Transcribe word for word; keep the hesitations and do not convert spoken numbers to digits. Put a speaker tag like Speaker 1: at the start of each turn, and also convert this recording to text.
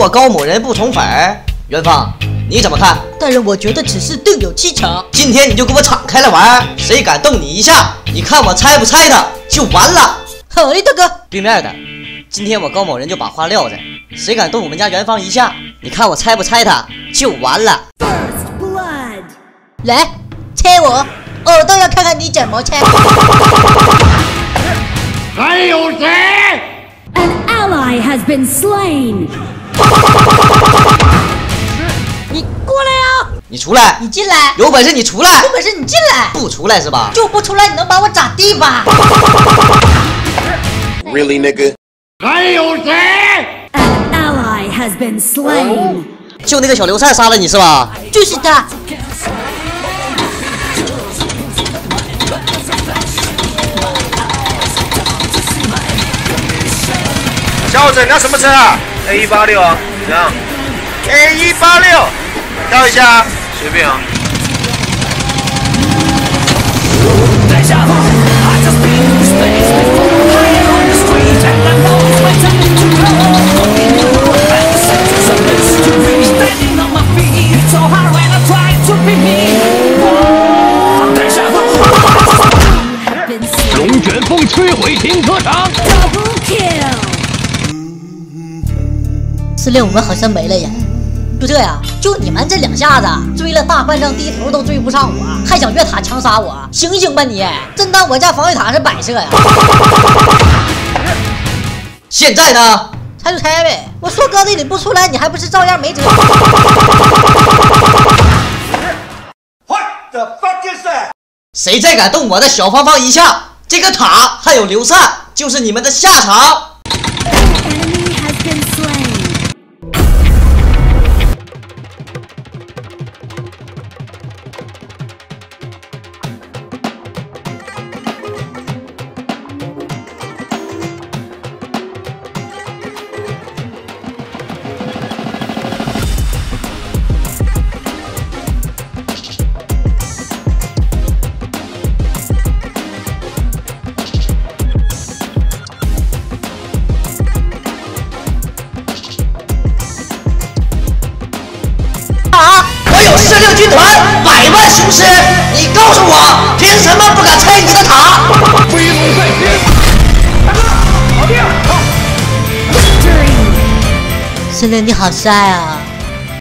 Speaker 1: 我高某人不宠粉儿。元芳，你怎么看？
Speaker 2: 大人，我觉得此事定有蹊跷。
Speaker 1: 今天你就给我敞开了玩，谁敢动你一下，你看我拆不拆他就完了。
Speaker 2: 好嘞，大哥。
Speaker 1: 对面的，今天我高某人就把话撂着，谁敢动我们家元芳一下，你看我拆不拆他就完了。
Speaker 2: 来，拆我，我倒要看看你怎么拆。
Speaker 3: 还有谁
Speaker 4: ？An ally has been slain。
Speaker 2: 你过来啊！
Speaker 1: 你出来！
Speaker 2: 你进来！
Speaker 1: 有本事你出来！
Speaker 2: 有本事你进来！
Speaker 1: 不出来是吧？
Speaker 2: 就不出来，你能把我咋地吧
Speaker 5: ？Really, nigga？
Speaker 3: 还有谁
Speaker 4: ？An ally has been slain。
Speaker 1: 就那个小刘禅杀了你是吧？
Speaker 2: 就是他。
Speaker 6: 小子，你要什么车啊 ？A 一八六啊，怎样 ？A 一八六，挑一下，随便啊。
Speaker 3: 龙卷风摧毁停车场。
Speaker 2: 司令，我们好像没了呀！就这呀，就你们这两下子，追了大半张低头都追不上我，还想越塔强杀我，醒醒吧你！真当我家防御塔是摆设呀？
Speaker 1: 现在呢？
Speaker 2: 拆就拆呗！我说搁这里不出来，你还不是照样没辙
Speaker 6: ？What the fuck is that？
Speaker 1: 谁再敢动我的小芳芳一下，这个塔还有刘禅就是你们的下场。射六军团百万雄师，你告诉我，凭什么不敢拆你的塔？
Speaker 3: 飞龙在天，大哥，好厉害！
Speaker 2: 司令你好帅啊！